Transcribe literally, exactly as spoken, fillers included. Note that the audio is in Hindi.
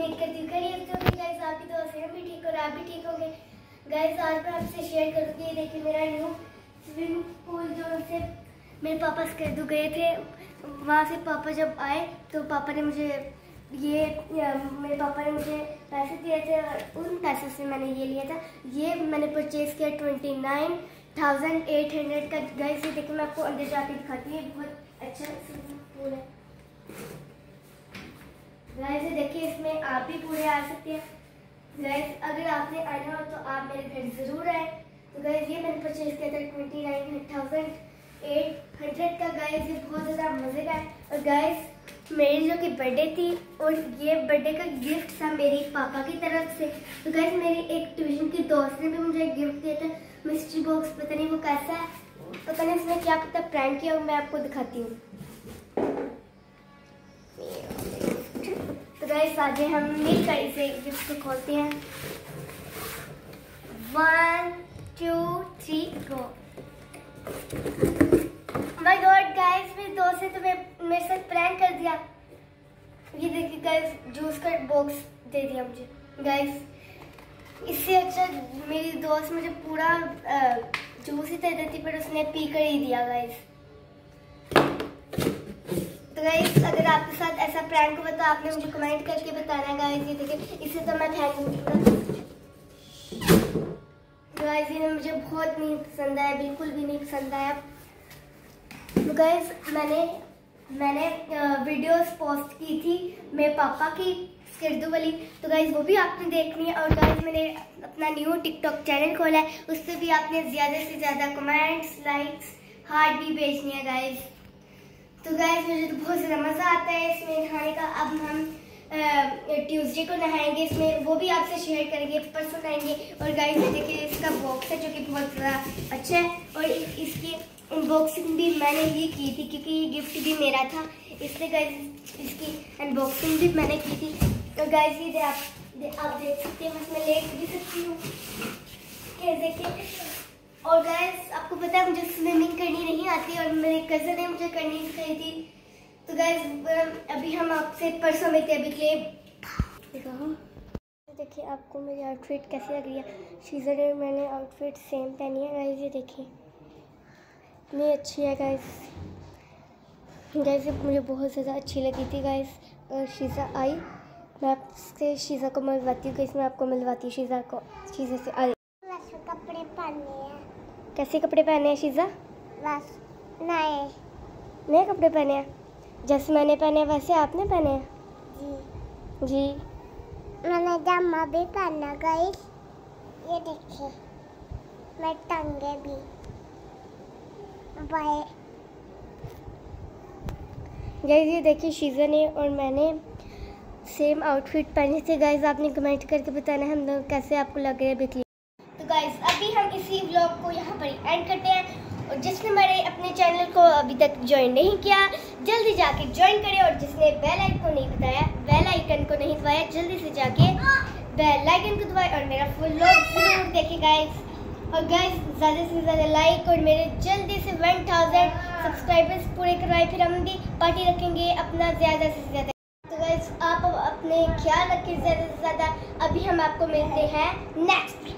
उम्मीद करती हूँ खैरियत से होगी गाइस, आपकी दुआ से हम भी ठीक और आप भी ठीक होंगे। गाइस आज मैं आपसे शेयर करूँगी, देखिए मेरा न्यू स्विमिंग पूल जो से मेरे पापा स्केदू गए थे, वहाँ से पापा जब आए तो पापा ने मुझे ये मेरे पापा ने मुझे पैसे दिए थे और उन पैसों से मैंने ये लिया था। ये मैंने परचेज़ किया twenty nine thousand eight hundred का। गाइस ये देखिए मैं आपको अंदर जाके दिखाती हूँ, बहुत अच्छा स्विमिंग पूल है। गाइस ये देखिए इसमें आप भी पूरे आ सकते हैं। गाइस अगर आपने आना हो तो आप मेरे घर ज़रूर आए। तो गाइस ये मैंने परचेज़ किया था twenty nine thousand eight hundred का। गाइस ये बहुत ज़्यादा मज़े का है। और गाइस मेरी जो कि बर्थडे थी और ये बर्थडे का गिफ्ट था मेरे पापा की तरफ से। तो गाइस मेरी एक ट्यूशन की दोस्त ने भी मुझे एक गिफ्ट दिया था, मिस्ट्री बॉक्स। पता नहीं वो कैसा है, पता नहीं इसमें क्या पता प्रैंक किया, मैं आपको दिखाती हूँ। तो गाइस आगे हम मिलकर इसे गिफ्ट को खोलते हैं। One two three go. My God guys मेरे दोस्त ने तुम्हें मेरे साथ प्रैंक कर दिया। ये देखिए गाइस जूस का बॉक्स दे दिया मुझे। गाइस इससे अच्छा मेरी दोस्त मुझे पूरा जूस ही दे देती, पर उसने पी कर ही दिया। गाइस तो गाइस अगर आपके साथ ऐसा प्रैंक हुआ तो आपने मुझे कमेंट करके बताना। गाइस ये देखिए इसे तो मैं फेंक दूंगी। गाइस ये मुझे बहुत नहीं पसंद आया, बिल्कुल भी नहीं पसंद आया। तो गाइस मैंने मैंने वीडियोस पोस्ट की थी मेरे पापा की स्किर्दू वाली, तो गाइस वो भी आपने देखनी है। और गाइस मैंने अपना न्यू टिकटॉक चैनल खोला है, उस पर भी आपने ज़्यादा से ज़्यादा कमेंट्स लाइक्स हार्ट भी भेजनी है। गाइस तो गाइस मुझे तो बहुत ज़्यादा मज़ा आता है इसमें नहाने का। अब हम ट्यूसडे को नहाएंगे इसमें, वो भी आपसे शेयर करेंगे, परसों नहाएंगे। और गाइस ये देखिए इसका बॉक्स है जो कि बहुत ज़्यादा अच्छा है। और इसकी अनबॉक्सिंग भी मैंने ही की थी क्योंकि ये गिफ्ट भी मेरा था, इसलिए गाइस इसकी अनबॉक्सिंग भी मैंने की थी। तो गाइस ये आप दे, आप देख सकते हैं, मैं इसमें लेट भी सकती हूँ। क्या देखिए। और गाइस आपको पता है मुझे स्विमिंग करनी नहीं आती और मेरे कज़न ने मुझे करनी सिखाई थी। तो गाइस अभी हम आपसे परसों में थे, अभी के लिए देखिए आपको मेरी आउटफिट कैसी लग रही है। शीज़र ने मैंने आउटफिट सेम पहनी है। गाइस ये देखिए इतनी अच्छी है। गाइस गाइस मुझे बहुत ज़्यादा अच्छी लगी थी। गाइस और शीज़ा आई, मैं आपसे शीज़ा को मिलवाती हूँ। गाइस मैं आपको मिलवाती हूँ शीज़ा को। शीज़ा से आ कपड़े पहने हैं। कैसे कपड़े पहने हैं शीज़ा? बस नए नए कपड़े पहने हैं, जैसे मैंने पहने हैं वैसे आपने पहने हैं? जी जी मैंने जामा भी पहना। गाइस ये देखिए मैं टंगे भी बाय। गाइस ये देखिए शीज़ा ने और मैंने सेम आउटफिट पहनी थी। गाइस आपने कमेंट करके बताना हम लोग कैसे आपको लग रहे हैं बिकली। तो गाइस अभी हम इसी व्लॉग को यहाँ पर एंड करते हैं। और जिसने मेरे अपने चैनल को अभी तक ज्वाइन नहीं किया जल्दी जाके ज्वाइन करें, और जिसने बेल आइकन को नहीं बताया बेल आइकन को नहीं दबाया जल्दी से जाके बेल आइकन को दबाए और मेरा फुल व्लॉग जरूर देखें गाइस। और गाइस ज़्यादा से ज़्यादा लाइक और मेरे जल्दी से वन थाउजेंड सब्सक्राइबर्स पूरे करवाए, फिर हम भी पार्टी रखेंगे अपना ज़्यादा से ज़्यादा। तो गाइस आप अपने ख्याल रखें ज़्यादा से ज़्यादा। अभी हम आपको मिलते हैं नेक्स्ट